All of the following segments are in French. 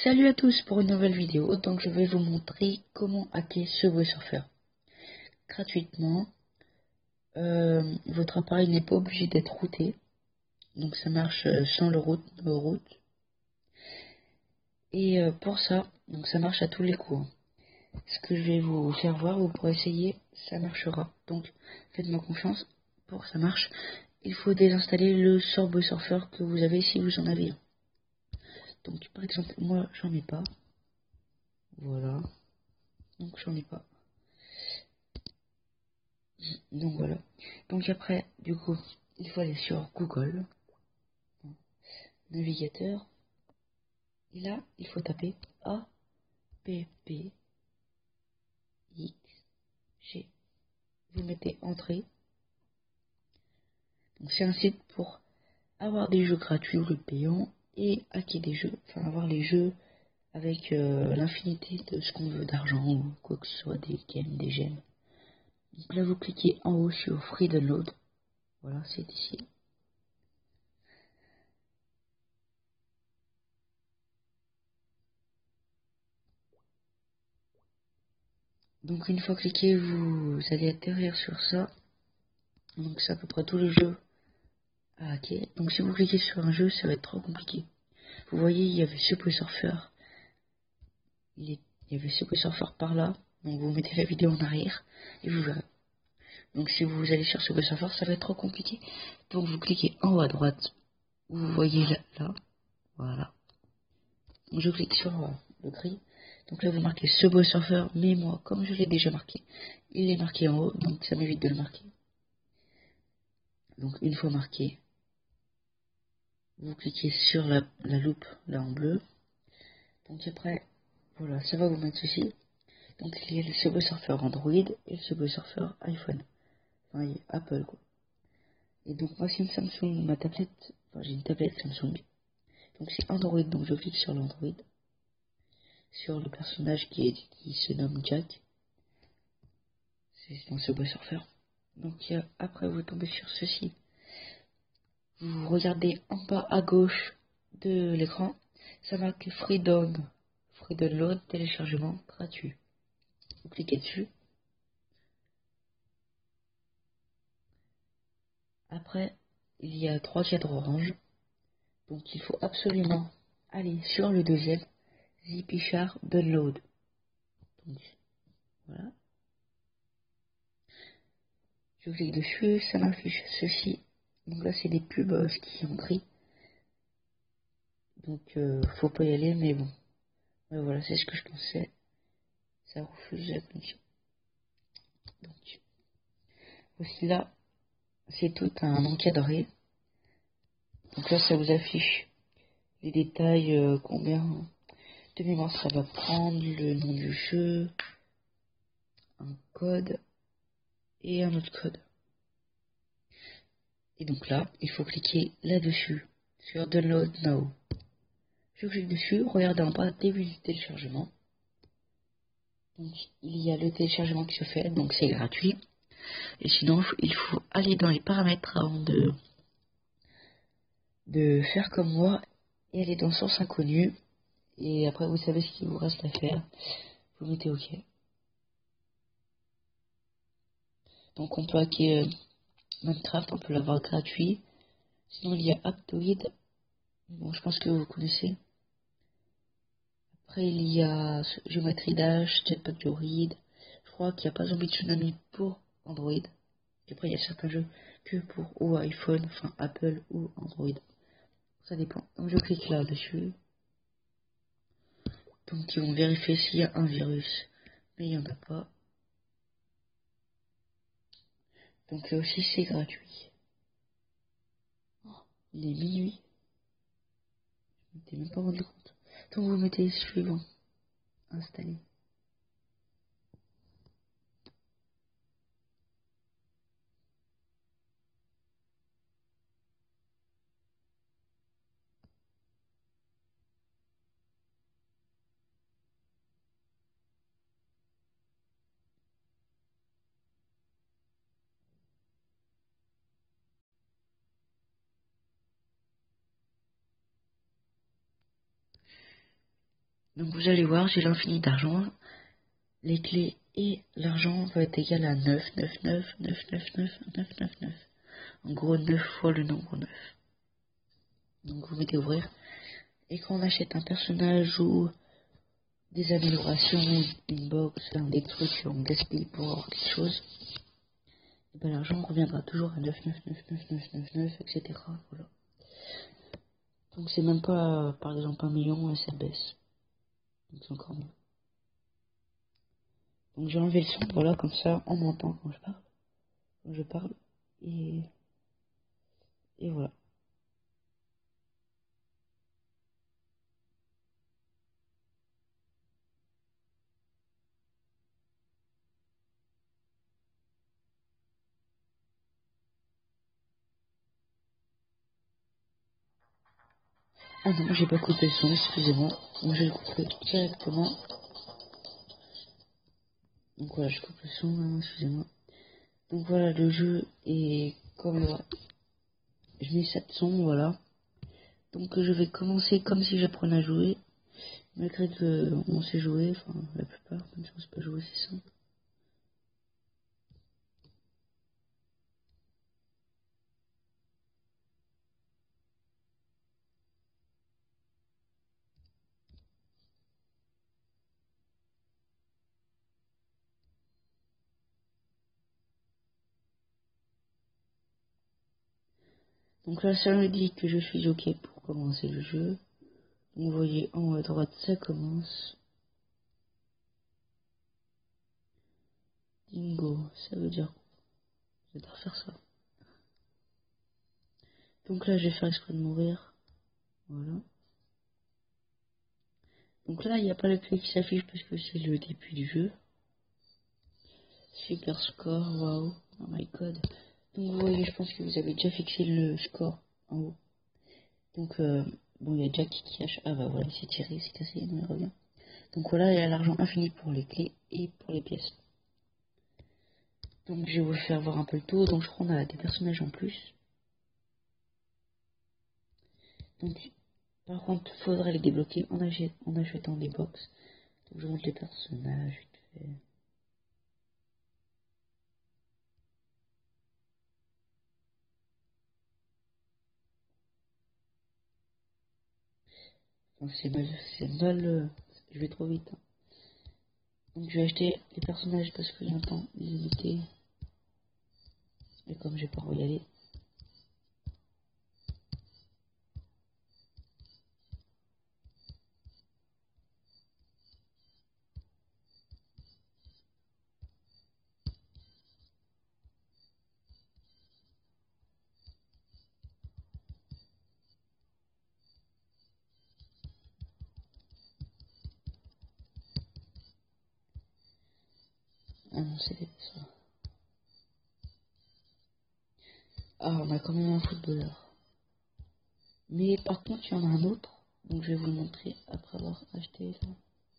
Salut à tous pour une nouvelle vidéo. Donc je vais vous montrer comment hacker Subway Surfer gratuitement. Votre appareil n'est pas obligé d'être routé, donc ça marche sans le route. Et pour ça, donc ça marche à tous les coups. Ce que je vais vous faire voir, vous pourrez essayer, ça marchera. Donc faites-moi confiance, pour que ça marche, il faut désinstaller le Subway Surfer que vous avez si vous en avez un. Donc par exemple, moi j'en ai pas. Voilà. Donc j'en ai pas. Donc voilà. Donc après, du coup, il faut aller sur Google, navigateur, et là, il faut taper APPXG. Vous mettez entrée. Donc c'est un site pour avoir des jeux gratuits ou payants et hacker des jeux, enfin avoir les jeux avec l'infinité de ce qu'on veut d'argent ou quoi que ce soit, des games, des gemmes. Donc là, vous cliquez en haut sur Free Download. Voilà, c'est ici. Donc une fois cliqué, vous allez atterrir sur ça. Donc c'est à peu près tous les jeux à hacker. Donc si vous cliquez sur un jeu, ça va être trop compliqué. Vous voyez, il y avait Subway Surfer. Il y avait Subway Surfer par là. Donc vous mettez la vidéo en arrière et vous verrez. Donc si vous allez sur Subway Surfer, ça va être trop compliqué. Donc vous cliquez en haut à droite. Vous voyez là. Voilà. Donc je clique sur le gris. Donc là vous marquez Subway Surfer. Mais moi, comme je l'ai déjà marqué, il est marqué en haut. Donc ça m'évite de le marquer. Donc une fois marqué, vous cliquez sur la loupe là en bleu. Donc après, voilà, ça va vous mettre ceci. Donc il y a le Subway Surfer Android et le Subway Surfer iPhone. Enfin, il y a Apple quoi. Et donc moi c'est une Samsung, ma tablette, enfin j'ai une tablette Samsung. Donc c'est Android, donc je clique sur l'Android. Sur le personnage qui se nomme Jack. C'est dans Subway Surfer. Donc après vous tombez sur ceci. Vous regardez en bas à gauche de l'écran. Ça marque Free Download, téléchargement gratuit. Vous cliquez dessus. Après, il y a 3 cadres orange. Donc il faut absolument aller sur le deuxième, Zipichar Download. Donc voilà. Je clique dessus, ça m'affiche ceci. Donc là c'est des pubs qui sont gris. Donc faut pas y aller, mais bon. Ouais, voilà, c'est ce que je pensais. Ça refuse la connexion. Donc voici là, c'est tout un encadré. Donc là ça vous affiche les détails, combien de mémoire ça va prendre, le nom du jeu, un code et un autre code. Et donc là, il faut cliquer là-dessus, sur Download Now. Je clique dessus, regardez en bas, début du téléchargement. Donc il y a le téléchargement qui se fait, donc c'est gratuit. Et sinon, il faut aller dans les paramètres avant de faire comme moi et aller dans Source Inconnue. Et après, vous savez ce qu'il vous reste à faire. Vous mettez OK. Donc on peut hacker Minecraft, on peut l'avoir gratuit. Sinon, il y a Aptoid. Bon, je pense que vous connaissez. Après, il y a Geometry Dash, Jetpack Joyride. Je crois qu'il n'y a pas Zombie Tsunami pour Android. Et après, il y a certains jeux que pour ou iPhone, enfin Apple ou Android. Ça dépend. Donc, je clique là-dessus. Donc, ils vont vérifier s'il y a un virus. Mais il n'y en a pas. Donc, là aussi, c'est gratuit. Oh, il est minuit. Je m'étais même pas rendu compte. Donc, vous mettez suivant. Installer. Donc vous allez voir, j'ai l'infini d'argent. Les clés et l'argent vont être égal à 9, 9, 9, 9, 9, 9, 9, 9, 9. En gros, 9 fois le nombre 9. Donc vous mettez ouvrir. Et quand on achète un personnage ou des améliorations, une box, des trucs, on gaspille pour avoir quelque chose, et ben l'argent reviendra toujours à 9, 9, 9, 9, 9, 9, 9, etc. Voilà. Donc c'est même pas, par exemple, 1 million et ça baisse. Donc c'est encore mieux. Donc j'ai enlevé le son, voilà, comme ça on m'entend quand je parle, et voilà. Ah non, j'ai pas coupé le son, excusez-moi. Moi je vais le couper directement. Donc voilà, je coupe le son, hein, excusez-moi. Donc voilà, le jeu est comme là. Je mets 7 sons, voilà. Donc je vais commencer comme si j'apprenais à jouer. Malgré que on sait jouer, enfin la plupart, même si on sait pas jouer, c'est simple. Donc là, ça me dit que je suis OK pour commencer le jeu. Donc, vous voyez en haut à droite, ça commence. Dingo, ça veut dire quoi? J'adore faire ça. Donc là, je vais faire exprès de mourir. Voilà. Donc là, il n'y a pas le clé qui s'affiche parce que c'est le début du jeu. Super score, waouh, oh my god. Donc vous voyez, je pense que vous avez déjà fixé le score en haut. Donc bon, il y a Jack qui cache. Ah bah voilà, il s'est tiré, c'est cassé, il revient. Donc voilà, il y a l'argent infini pour les clés et pour les pièces. Donc je vais vous faire voir un peu le tour. Donc je crois qu'on a des personnages en plus. Donc par contre, il faudrait les débloquer en achetant des box. Donc je montre les personnages vite fait. Enfin, je vais trop vite. Hein. Donc je vais acheter les personnages parce que j'entends les unités. Et comme j'ai pas y aller. Ah non, c'est ça. Ah, on a quand même un footballeur. Mais par contre, il y en a un autre. Donc je vais vous le montrer après avoir acheté ça.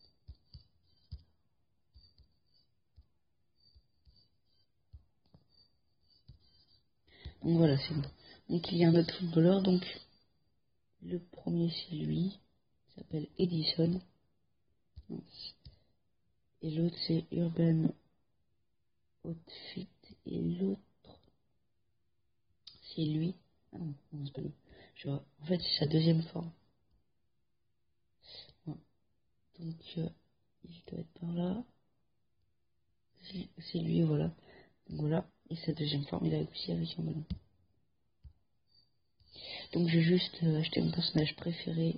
Donc voilà, c'est bon. Donc il y a un autre footballeur. Donc le premier c'est lui. Il s'appelle Edison. Et l'autre c'est Urban Outfit. Et l'autre c'est lui. Ah non, non c'est pas lui. En fait c'est sa deuxième forme. Ouais. Donc il doit être par là. C'est lui, voilà. Donc voilà. Et sa deuxième forme, il a aussi avec un ballon. Donc j'ai juste acheté mon personnage préféré.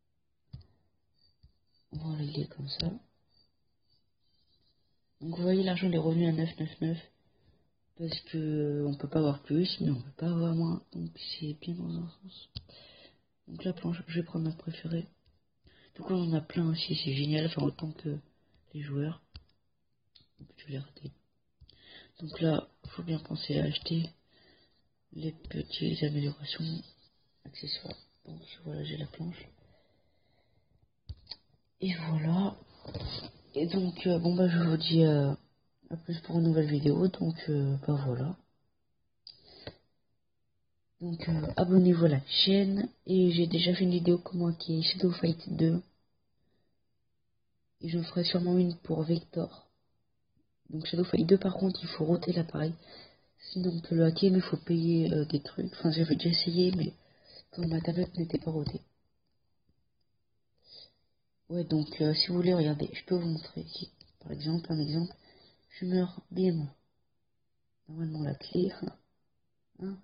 Voilà, il est comme ça. Donc vous voyez, l'argent est revenu à 999. Parce que on peut pas avoir plus, mais on peut pas avoir moins. Donc c'est bien dans un sens. Donc la planche, je vais prendre ma préférée. Donc on en a plein aussi, c'est génial. Enfin autant que les joueurs. Donc je l'ai raté. Donc là, faut bien penser à acheter les petites améliorations accessoires. Donc voilà, j'ai la planche. Et voilà. Et donc, bon bah je vous dis à plus pour une nouvelle vidéo. Donc, bah voilà. Donc, abonnez-vous à la chaîne. Et j'ai déjà fait une vidéo comment hacker Shadow Fight 2. Et je ferai sûrement une pour Vector. Donc Shadow Fight 2 par contre il faut roter l'appareil. Sinon on peut le hacker mais il faut payer des trucs. Enfin j'avais déjà essayé mais comme ma tablette n'était pas rotée. Ouais donc si vous voulez regardez, je peux vous montrer ici. Par exemple, un exemple. Je meurs, bim. Normalement la clé. Hein.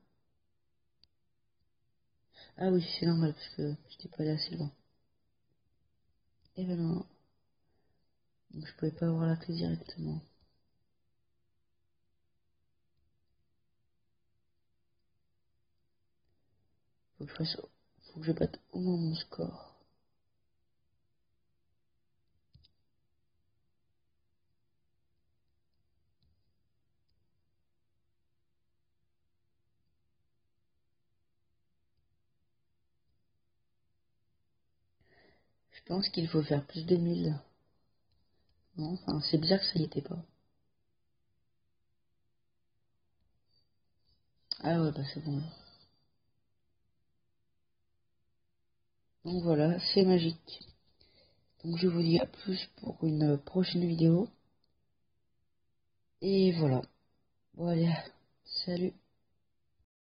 Ah oui c'est normal parce que j'étais pas allé assez loin. Et ben non. Donc je pouvais pas avoir la clé directement. Faut que je fasse... Faut que je batte au moins mon score. Je pense qu'il faut faire plus de 1000. Non, enfin c'est bizarre que ça y était pas. Ah ouais bah c'est bon. Donc voilà, c'est magique. Donc je vous dis à plus pour une prochaine vidéo. Et voilà. Bon allez, salut.